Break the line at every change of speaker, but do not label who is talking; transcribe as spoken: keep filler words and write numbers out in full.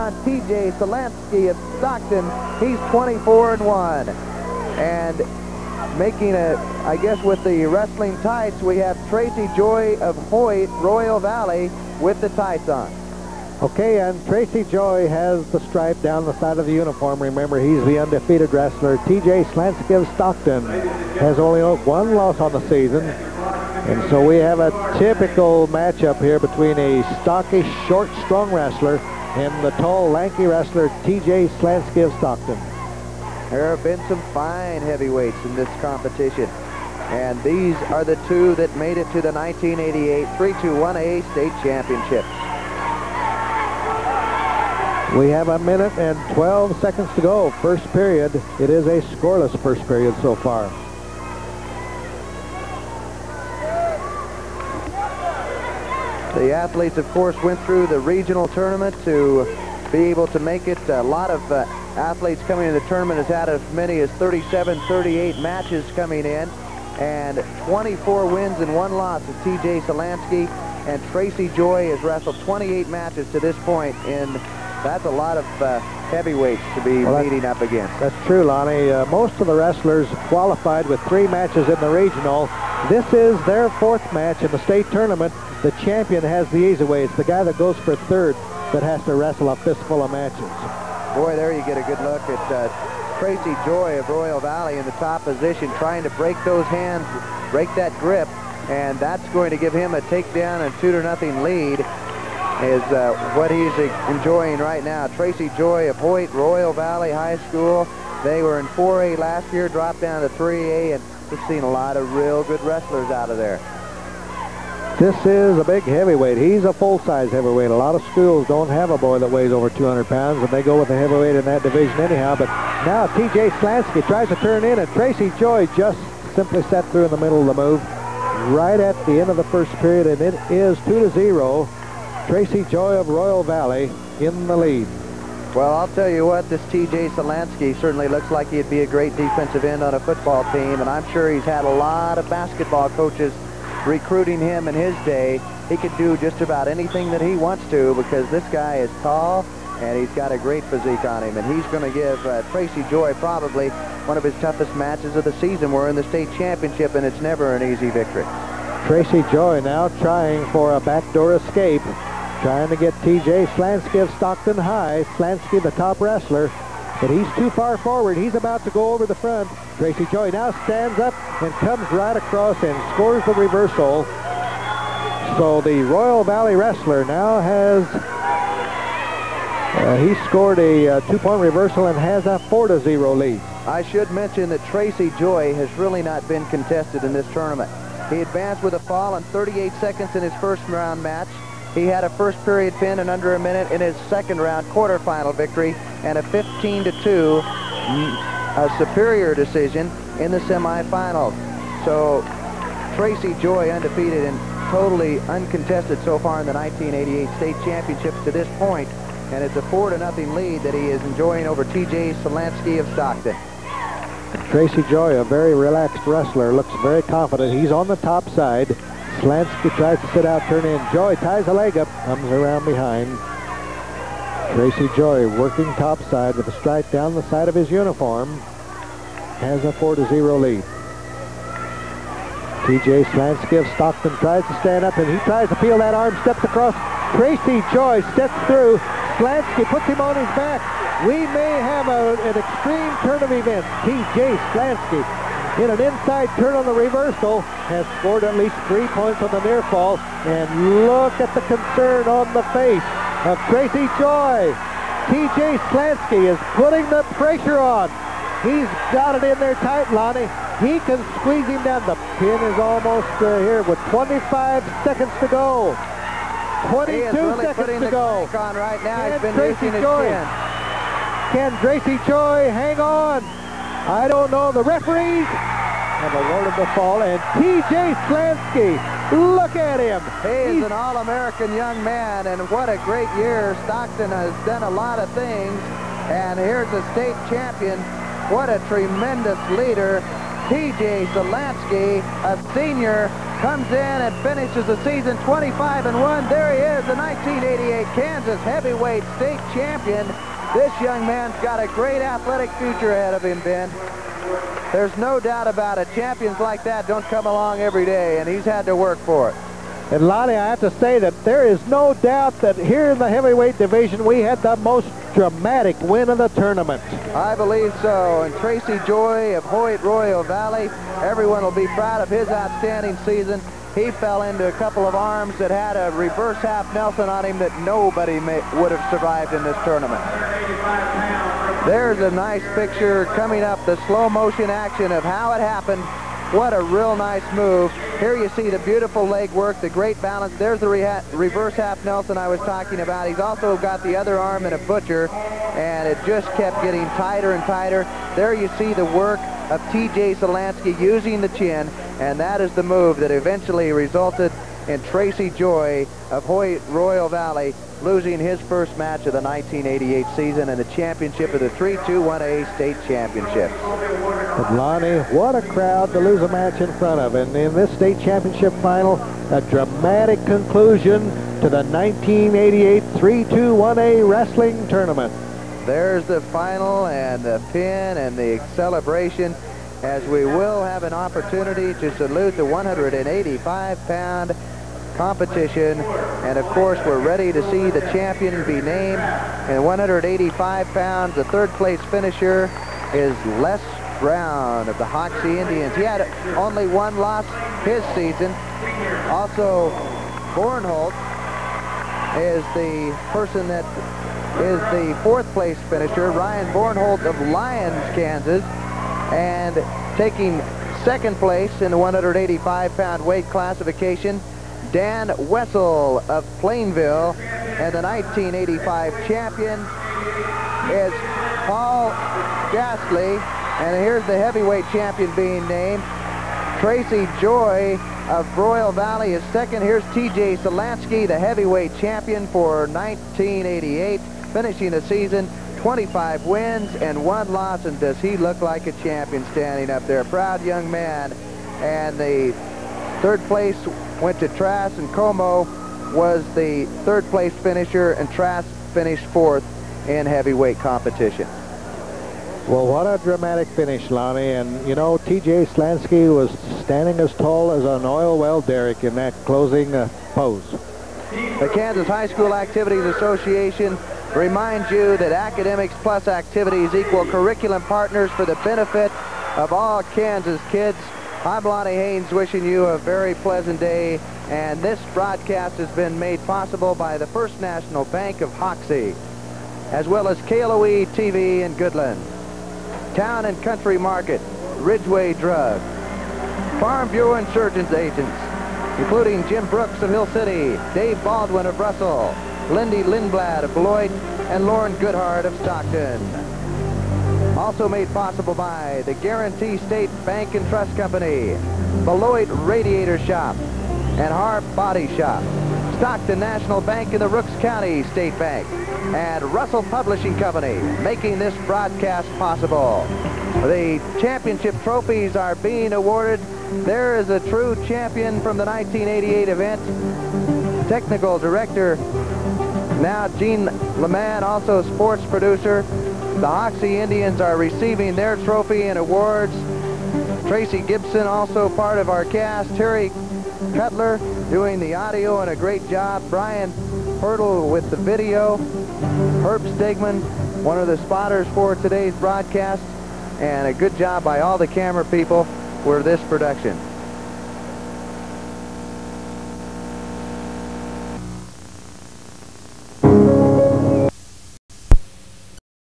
on T J Solansky of Stockton. He's twenty-four and one. And making a, I guess with the wrestling tights, we have Tracy Joy of Hoyt, Royal Valley, with the tights on.
Okay, and Tracy Joy has the stripe down the side of the uniform. Remember, he's the undefeated wrestler. T J Solansky of Stockton has only one loss on the season. And so we have a typical matchup here between a stocky, short, strong wrestler and the tall, lanky wrestler, T J Solansky of Stockton.
There have been some fine heavyweights in this competition. And these are the two that made it to the nineteen eighty-eight three two one A state championships.
We have a minute and twelve seconds to go. First period. It is a scoreless first period so far.
The athletes, of course, went through the regional tournament to be able to make it. A lot of uh, athletes coming in the tournament has had as many as thirty-seven, thirty-eight matches coming in, and twenty-four wins and one loss of T J Solansky, and Tracy Joy has wrestled twenty-eight matches to this point. In that's a lot of uh, heavyweights to be well, meeting up against.
That's true, Lonnie. Uh, most of the wrestlers qualified with three matches in the regional. This is their fourth match in the state tournament. The champion has the easy way. It's the guy that goes for third that has to wrestle a fistful of matches.
Boy, there you get a good look at uh, Tracy Joy of Royal Valley in the top position, trying to break those hands, break that grip, and that's going to give him a takedown and two to nothing lead is uh, what he's enjoying right now. Tracy Joy of Hoyt, Royal Valley High School. They were in four A last year, dropped down to three A, and we've seen a lot of real good wrestlers out of there.
This is a big heavyweight. He's a full-size heavyweight. A lot of schools don't have a boy that weighs over two hundred pounds, and they go with a heavyweight in that division anyhow. But now T J Solansky tries to turn in, and Tracy Joy just simply set through in the middle of the move right at the end of the first period, and it is two to zero. Tracy Joy of Royal Valley in the lead.
Well, I'll tell you what, this T J Solansky certainly looks like he'd be a great defensive end on a football team, and I'm sure he's had a lot of basketball coaches recruiting him in his day. He could do just about anything that he wants to because this guy is tall and he's got a great physique on him, and he's going to give uh, Tracy Joy probably one of his toughest matches of the season. We're in the state championship, and it's never an easy victory.
Tracy Joy now trying for a backdoor escape, trying to get T J Solansky of Stockton high. Solansky, the top wrestler, but he's too far forward. He's about to go over the front. Tracy Joy now stands up and comes right across and scores the reversal. So the Royal Valley wrestler now has, uh, he scored a uh, two-point reversal and has a four to zero lead.
I should mention that Tracy Joy has really not been contested in this tournament. He advanced with a fall in thirty-eight seconds in his first round match. He had a first period pin in under a minute in his second round quarterfinal victory, and a fifteen to two a superior decision in the semifinals. So Tracy Joy undefeated and totally uncontested so far in the nineteen eighty-eight state championships to this point, and it's a four to nothing lead that he is enjoying over T J Solansky of Stockton.
Tracy Joy, a very relaxed wrestler, looks very confident. He's on the top side. Solansky tries to sit out, turn in. Joy ties a leg up, comes around behind. Tracy Joy working top side with a stripe down the side of his uniform. Has a four to zero lead. T J Solansky of Stockton tries to stand up, and he tries to peel that arm, steps across. Tracy Joy steps through. Solansky puts him on his back. We may have a, an extreme turn of events. T J Solansky, in an inside turn on the reversal, has scored at least three points on the near fall. And look at the concern on the face of Tracy Joy. T J Solansky is putting the pressure on. He's got it in there tight, Lonnie. He can squeeze him down. The pin is almost uh, here with twenty-five seconds to go. twenty-two
really
seconds to go.
On right now.
Can
He's been
Tracy
his
Joy,
chin.
Can Tracy Joy hang on? I don't know. The referees have awarded the fall, and T J Solansky, look at him.
He is
He's
an all-American young man, and what a great year. Stockton has done a lot of things, and here's a state champion. What a tremendous leader. T J Solansky, a senior, comes in and finishes the season twenty-five and one. There he is, the nineteen eighty-eight Kansas heavyweight state champion. This young man's got a great athletic future ahead of him, Ben. There's no doubt about it. Champions like that don't come along every day, and he's had to work for it.
And Lonnie, I have to say that there is no doubt that here in the heavyweight division, we had the most dramatic win of the tournament.
I believe so. And Tracy Joy of Hoyt Royal Valley, everyone will be proud of his outstanding season. He fell into a couple of arms that had a reverse half Nelson on him that nobody may, would have survived in this tournament. There's a nice picture coming up, the slow motion action of how it happened. What a real nice move. Here you see the beautiful leg work, the great balance. There's the re reverse half Nelson I was talking about. He's also got the other arm in a butcher, and it just kept getting tighter and tighter. There you see the work of T J Solansky using the chin, and that is the move that eventually resulted in Tracy Joy of Hoyt Royal Valley losing his first match of the nineteen eighty-eight season and the championship of the three two one A state championship.
But Lonnie, what a crowd to lose a match in front of. And in this state championship final, a dramatic conclusion to the nineteen eighty-eight three two one A wrestling tournament.
There's the final and the pin and the celebration, as we will have an opportunity to salute the one hundred eighty-five pound competition. And of course, we're ready to see the champion be named. In one hundred eighty-five pounds, the third place finisher is Les Brown of the Hoxie Indians. He had only one loss his season. Also, Bornholt is the person that is the fourth place finisher, Ryan Bornholt of Lyons, Kansas, and taking second place in the one hundred eighty-five pound weight classification, Dan Wessel of Plainville, and the nineteen eighty-five champion is Paul Gastley, and here's the heavyweight champion being named. Tracy Joy of Royal Valley is second. Here's T J Solansky, the heavyweight champion for nineteen eighty-eight, finishing the season twenty-five wins and one loss, and does he look like a champion standing up there. Proud young man. And the third place went to Trask, and Como was the third place finisher, and Trask finished fourth in heavyweight competition.
Well, what a dramatic finish, Lonnie. And, you know, T J Solansky was standing as tall as an oil well derrick in that closing uh, pose.
The Kansas High School Activities Association reminds you that academics plus activities equal curriculum partners for the benefit of all Kansas kids. I'm Lonnie Haynes, wishing you a very pleasant day, and this broadcast has been made possible by the First National Bank of Hoxie, as well as K L O E T V in Goodland, Town and Country Market, Ridgeway Drug, Farm Bureau Insurgents agents, including Jim Brooks of Hill City, Dave Baldwin of Russell, Lindy Lindblad of Beloit, and Lauren Goodhart of Stockton. Also made possible by the Guarantee State Bank and Trust Company, Beloit Radiator Shop, and Harp Body Shop, Stockton National Bank and the Rooks County State Bank, and Russell Publishing Company, making this broadcast possible. The championship trophies are being awarded. There is a true champion from the nineteen eighty-eight event. Technical director, now Gene LeMan, also sports producer. The Hoxie Indians are receiving their trophy and awards. Tracy Gibson, also part of our cast. Terry Cutler doing the audio and a great job. Brian Hurdle with the video. Herb Stegman, one of the spotters for today's broadcast. And a good job by all the camera people for this production.